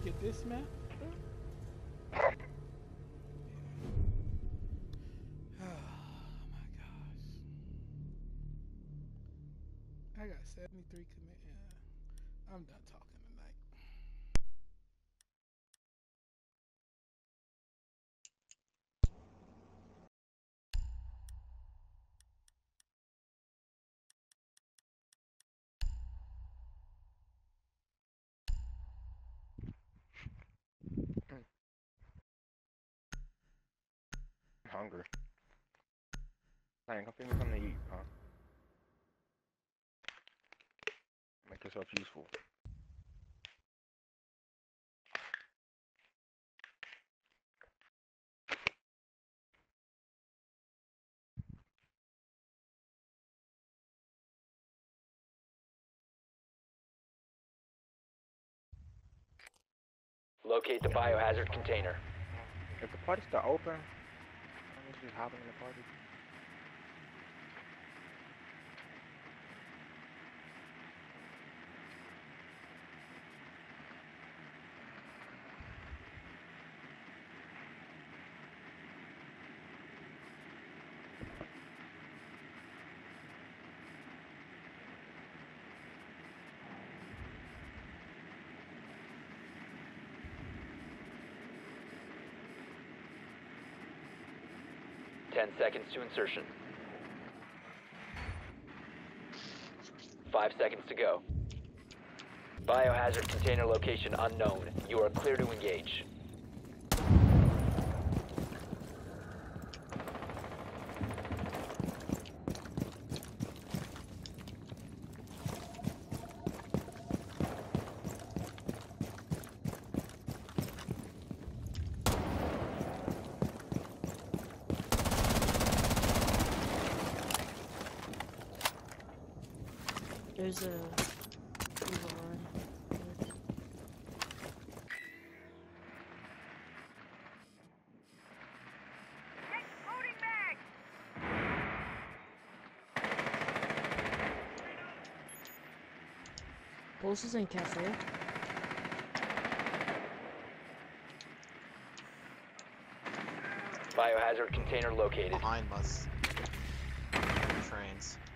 Get this map. Oh my gosh. I got 73 commit. I'm done talking tonight. I'm hungry. Hey, come feed me something to eat, huh? Make yourself useful. Locate the biohazard container. If the party's still open, I'm just hopping in the party. Ten seconds to insertion. 5 seconds to go. Biohazard container location unknown. You are clear to engage. There's a one. Loading mag! Pulse is in cafe. Biohazard container located. Behind us. Trains.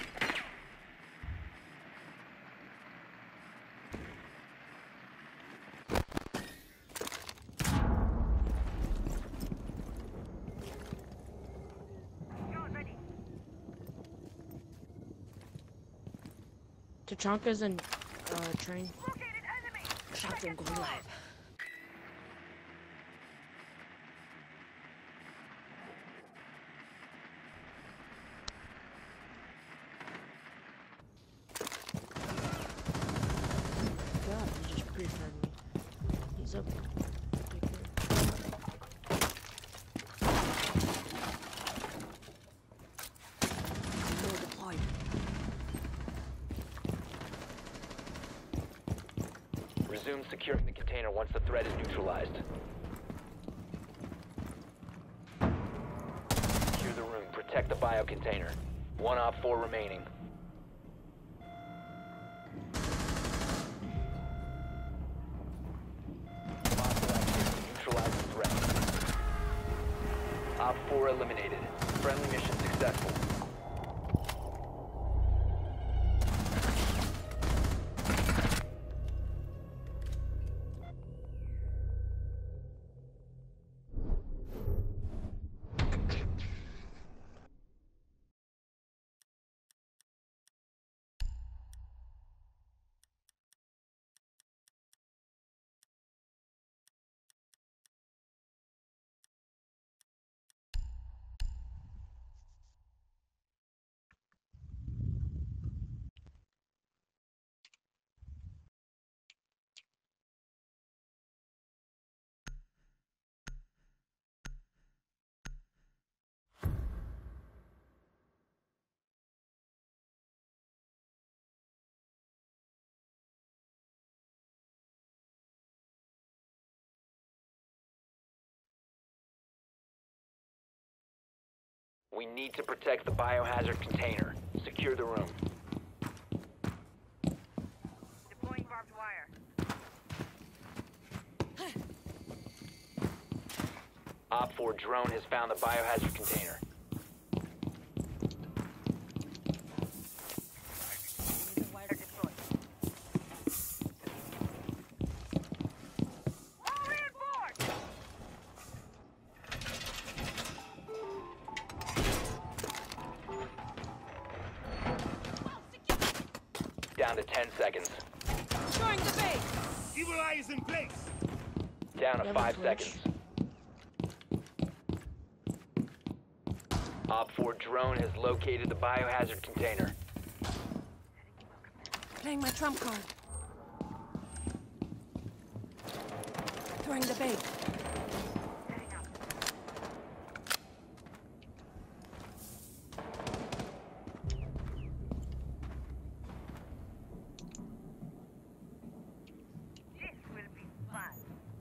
Tachanka's in train. Shotgun going live. God, he just pre-fed me. He's up. Resume securing the container once the threat is neutralized. Secure the room. Protect the bio container. 1 op 4 remaining. Hostile activity. Neutralize the threat. Op 4 eliminated. Friendly mission successful. We need to protect the biohazard container. Secure the room. Deploying barbed wire. Op 4 drone has found the biohazard container. Deployed. All reinforced! Down to 10 seconds. Destroying the base! Evil Eye is in place! Down to Double 5 push. seconds. Op 4 drone has located the biohazard container. Playing my trump card. Throwing the bait. This will be fun.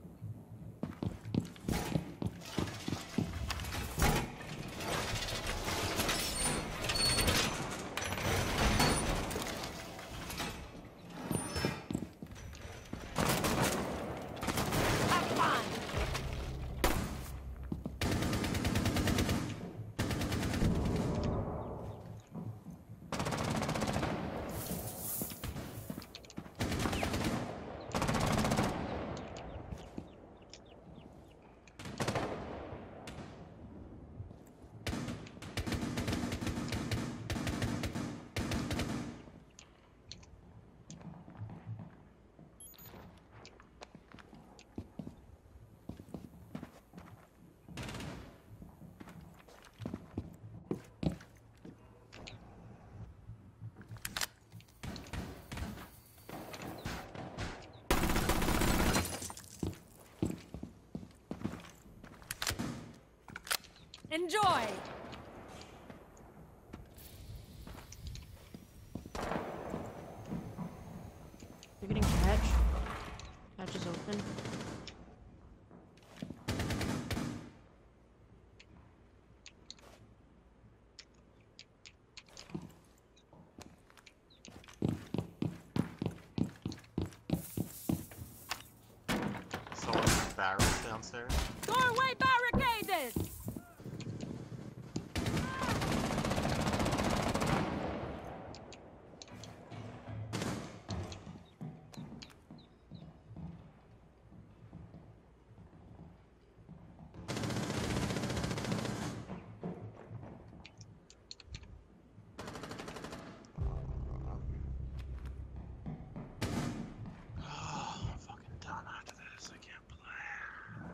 Have fun! Enjoy! You're getting catch. Catch is open. Someone's barrels downstairs. Doorway barricaded! I'm fucking done after this. I can't play.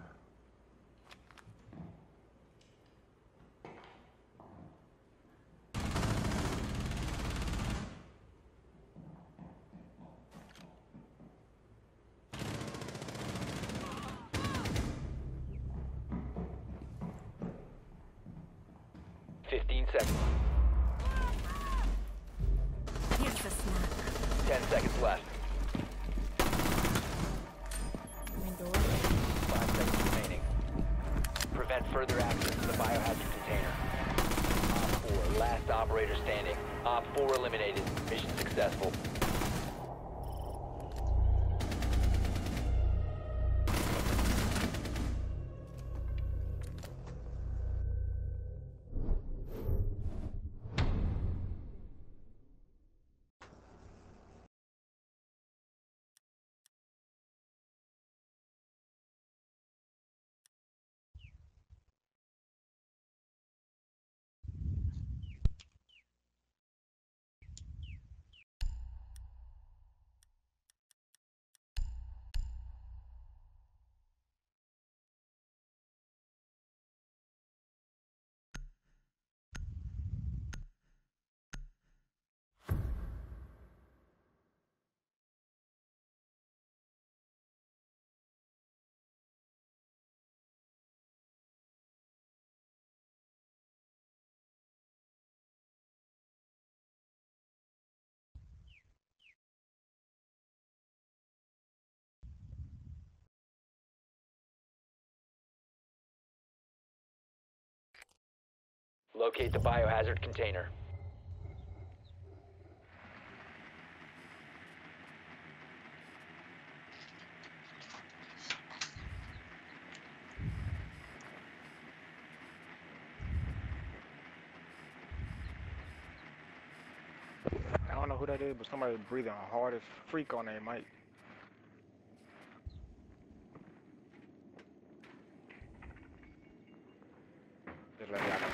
Fifteen seconds. Here's the snack. 10 seconds left. Main door. 5 seconds remaining. Prevent further access to the biohazard container. Op 4, last operator standing. Op 4 eliminated. Mission successful. Locate the biohazard container. know who that is, but somebody breathing hard as freak on their mic. Just let y'all know.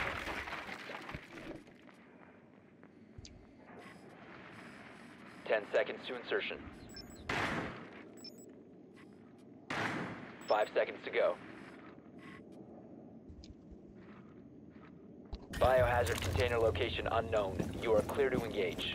10 seconds to insertion. 5 seconds to go. Biohazard container location unknown. You are clear to engage.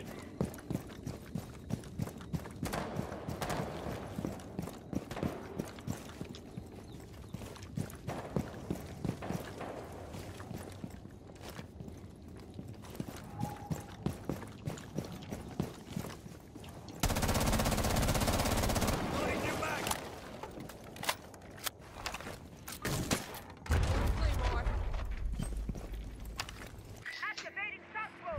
Activating shock mode.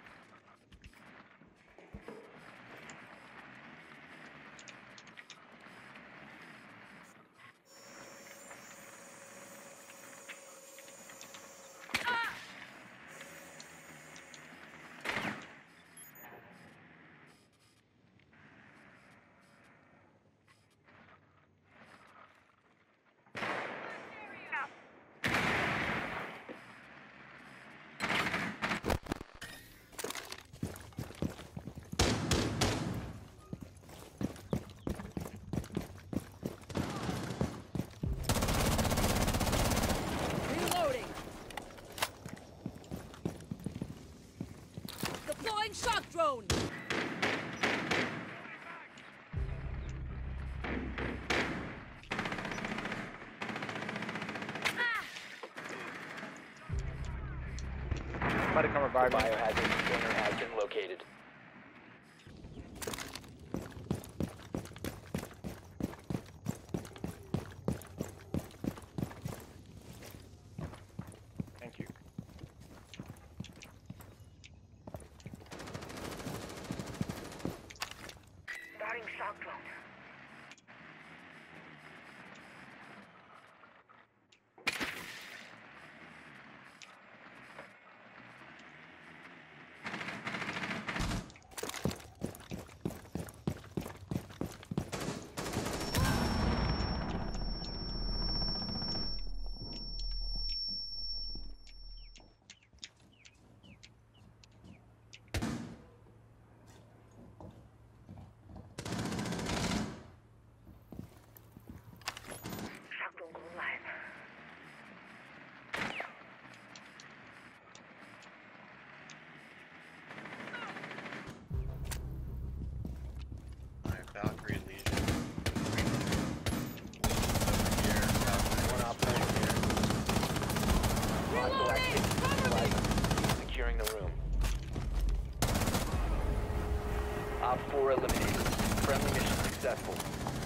Reloading. Deploying shock drone. Somebody come revive me. Biohazard container has been located. Thank you. Starting shock drone. Shock drone live. Alright, Valkyrie Legion. Over here, Valkyrie. One operator here. Hostile activity neutralized. Securing the room. Op 4 eliminated. Friendly mission successful.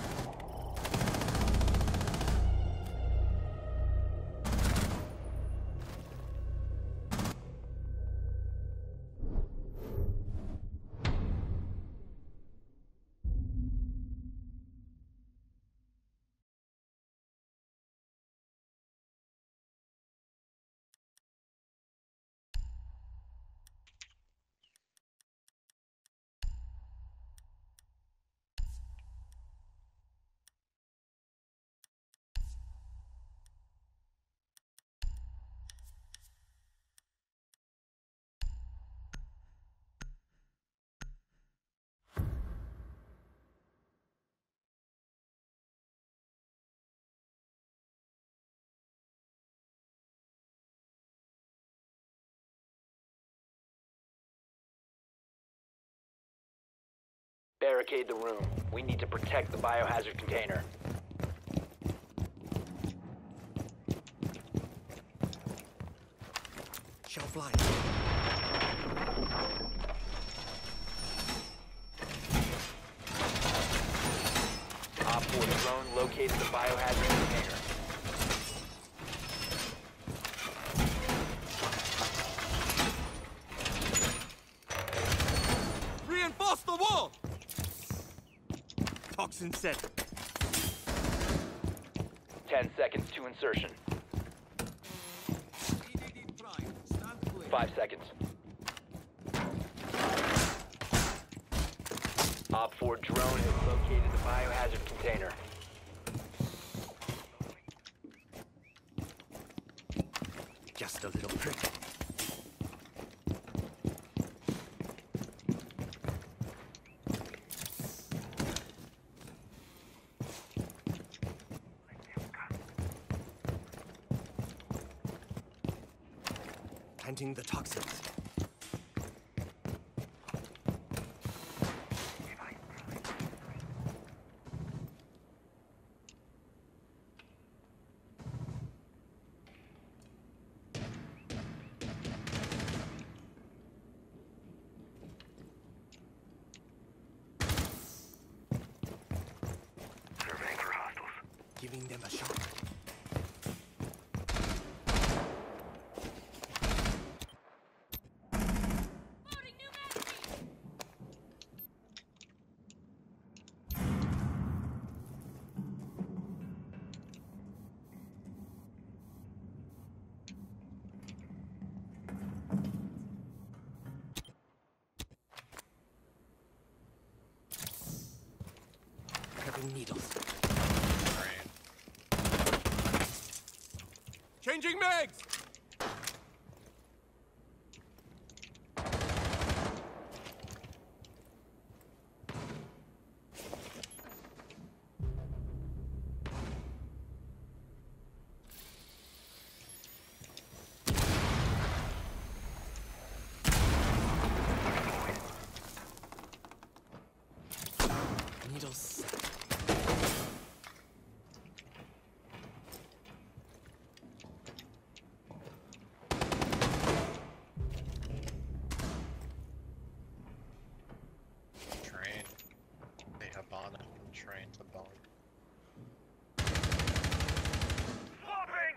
Barricade the room. We need to protect the biohazard container. Shelf life. Op 4 drone located the biohazard container. Reinforce the wall! Toxin set. 10 seconds to insertion. 5 seconds. Op 4 drone has located the biohazard container. Just a little prick. Planting the toxins. Surveying for hostiles. Giving them a shot. Prepping needles. Changing mags! Needles. Train. They have on it. Train to bone. Swapping!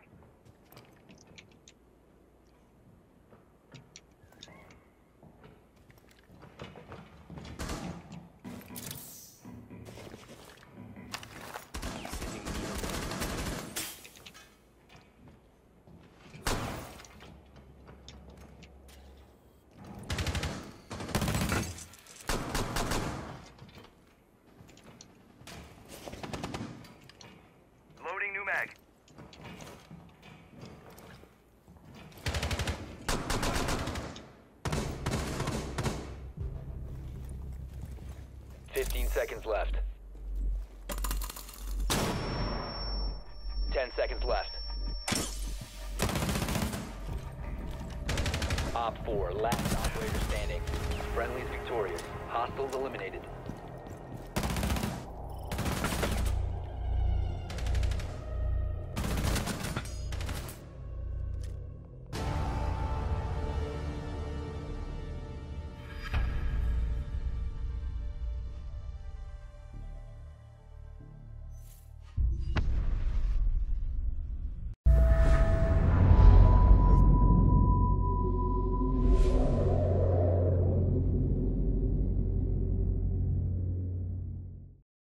15 seconds left. 10 seconds left. Op 4, last operator standing. Friendly's victorious. Hostiles eliminated.